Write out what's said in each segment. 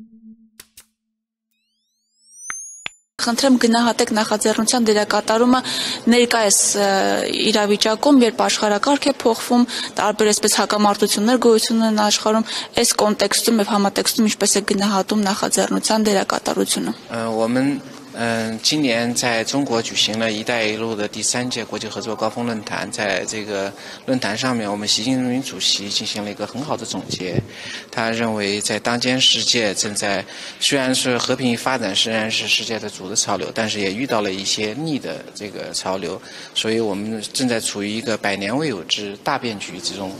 Խնդրեմ գնահատեք նախաձեռնության դերակատարումը ներկայիս իրավիճակում, երբ աշխարհակարգ է փոխվում, տարբեր այսպես հակամարտություններ գոյություն ունեն աշխարհում, այս կոնտեքստում եւ համատեքստում ինչպես է գնահատում նախաձեռնության դերակատարությունը։ 今年在中国举行了“一带一路”的第3届国际合作高峰论坛，在这个论坛上面，我们习近平主席进行了一个很好的总结。他认为，在当今世界虽然是和平发展仍然是世界的主的潮流，但是也遇到了一些逆的这个潮流，所以我们正在处于一个百年未有之大变局之中。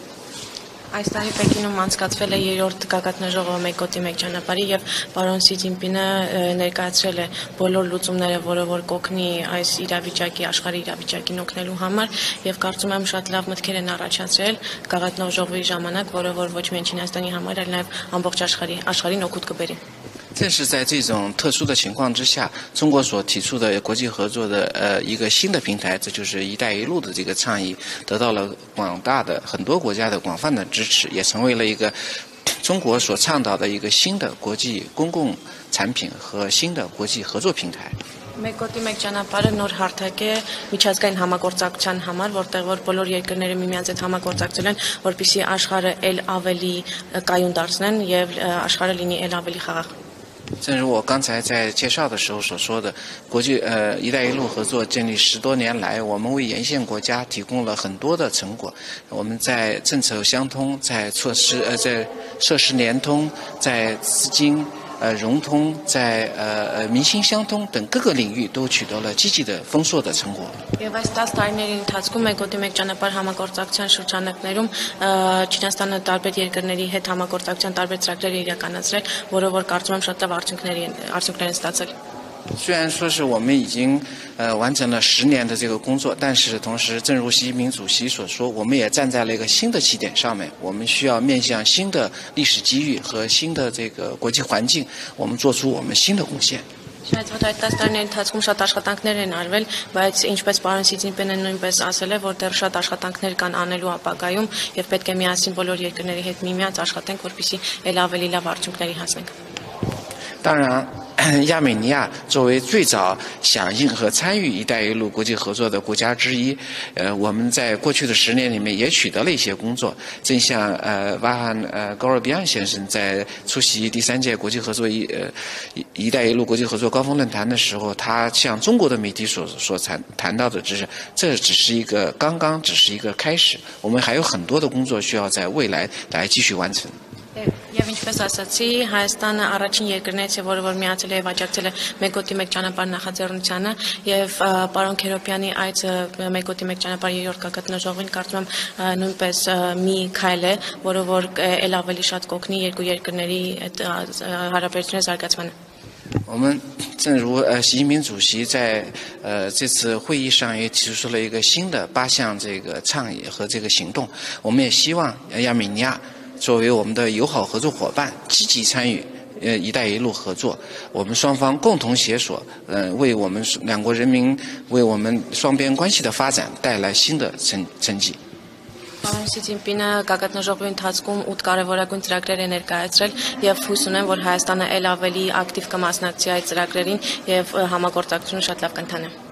Այս տարի Պեկինում անցկացվել է երրորդ գագաթնաժողովը մեկ գոտի մեկ ճանապարհի եւ պարոն Սի Ցզինպինը ներկայացրել է բոլոր լուծումները, որը որ կօգնի այս իրավիճակի աշխարհի իրավիճակին օգնելու համար եւ կարծում եմ շատ լավ մտքեր են առաջացրել գագաթնաժողովի ժամանակ, որը որ ոչ միայն Չինաստանի համար, այլ նաեւ ամբողջ աշխարհին օգուտ կբերի։ 正是在这种特殊的情况之下，中国所提出的国际合作的一个新的平台，这就是“一带一路”的这个倡议，得到了广大的很多国家的广泛的支持，也成为了一个中国所倡导的一个新的国际公共产品和新的国际合作平台。 Մեկ գոտի մեկ ճանապարհը նոր հարթակ է միջազգային համագործակցության համար, որտեղ որ բոլոր երկրները միմյանց հետ համագործակցել են, որպեսզի աշխարհը ել ավելի կայուն դարձնեն եւ աշխարհը լինի ել ավելի խաղաղ։ 正如我刚才在介绍的时候所说的，“一带一路”合作建立10多年来，我们为沿线国家提供了很多的成果。我们在政策相通，在在设施联通，在资金融通，在民心相通等各个领域都取得了积极的丰硕的成果。 Եվ այս 10 տարիների ընթացքում մեկ գոտի մեկ ճանապարհ համագործակցության շրջանակներում Չինաստանը տարբեր երկրների հետ համագործակցության տարբեր ծրագրեր է իրականացրել, որը որ կարծում եմ շատ լավ արդյունքներ են ստացել։ 虽然说是我们已经完成了10年的这个工作，但是同时，正如习近平主席所说，我们也站在了一个新的起点上面。我们需要面向新的历史机遇和新的这个国际环境，我们做出我们新的贡献。 Շնորհակալ եմ այդ 10 տարիների ընթացքում շատ աշխատանքներ են արվել, բայց ինչպես պարոն Սի Ցզինպինը նույնպես ասել է, որ դեռ շատ աշխատանքներ կան անելու ապագայում եւ պետք է միասին բոլոր երկրների հետ միմյանց աշխատենք, որպեսզի ել ավելի լավ արդյունքների հասնենք։ 当然，亚美尼亚作为最早响应和参与“一带一路”国际合作的国家之一，我们在过去的10年里面也取得了一些工作。正像瓦罕高尔比安先生在出席第3届国际合作“一带一路”国际合作高峰论坛的时候，他向中国的媒体所谈到的，这只是一个只是一个开始，我们还有很多的工作需要在未来来继续完成。 Եվ ինչպես ասացի, Հայաստանը առաջին երկրներից է, որը որ միացել է եւ աջակցել է մեկ գոտի մեկ ճանապարհ նախաձեռնությանը եւ պարոն Քերոբյանի այցը մեկ գոտի մեկ ճանապարհ երրորդ գագաթնաժողովին կարծում եմ նույնպես մի քայլ է, որը որ ել ավելի շատ կօգնի երկու երկրների հարաբերությունների զարգացմանը։ 我们正如习近平主席在这次会议上也提出了一个新的8项这个倡议和这个行动，我们也希望亚美尼亚 作为我们的友好合作伙伴，积极参与“一带一路”合作，我们双方共同携手，为我们两国人民，为我们双边关系的发展带来新的成绩。 Պարոն Սի Ցզինպինը գագաթնաժողովի ընթացքում 8 կարևորագույն ծրագրեր է ներկայացրել եւ հույս ունեմ, որ Հայաստանը ել ավելի ակտիվ կմասնակցի այդ ծրագրերին եւ համագործակցությունը շատ լավ կընթանա։